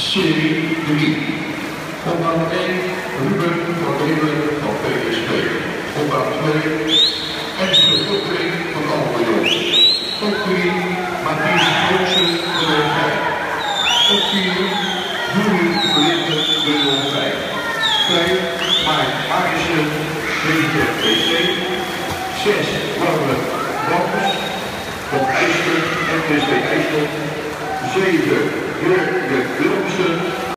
Serie 3. Opbouw 1, Ruben van Leeuwen van PSV. Opbouw 2, Enschede Kottering van Almere Jongens. Op 3, Mathies Booksen van de 5. Op 4, Juri Verlinden de 5. 2, Mike Marissen, VVC. 6, Laura Lammers van IJsland, NSV IJsland. 7, Jurgen Willemsen